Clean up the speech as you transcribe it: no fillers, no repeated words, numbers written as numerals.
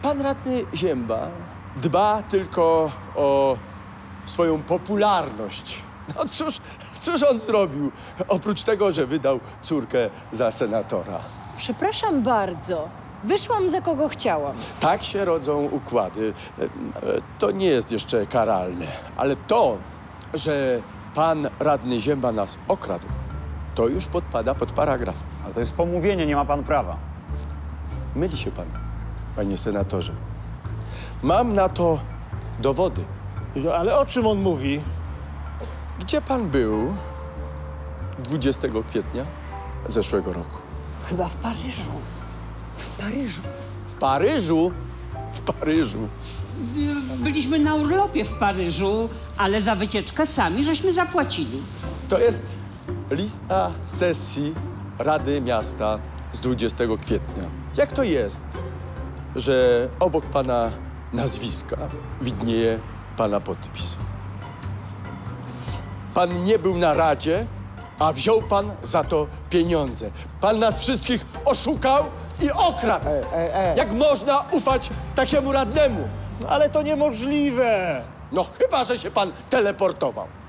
pan radny Zięba dba tylko o swoją popularność. No cóż on zrobił, oprócz tego, że wydał córkę za senatora? Przepraszam bardzo. Wyszłam za kogo chciałam. Tak się rodzą układy. To nie jest jeszcze karalne, ale to, że pan radny Zięba nas okradł, to już podpada pod paragraf. Ale to jest pomówienie, nie ma pan prawa. Myli się pan, panie senatorze. Mam na to dowody. No, ale o czym on mówi? Gdzie pan był 20 kwietnia zeszłego roku? Chyba w Paryżu. W Paryżu. W Paryżu? W Paryżu. Byliśmy na urlopie w Paryżu, ale za wycieczkę sami żeśmy zapłacili. To jest lista sesji Rady Miasta z 20 kwietnia. Jak to jest, że obok pana nazwiska widnieje pana podpis? Pan nie był na Radzie, a wziął pan za to pieniądze. Pan nas wszystkich oszukał i okradł. Jak można ufać takiemu radnemu? No, ale to niemożliwe. No chyba, że się pan teleportował.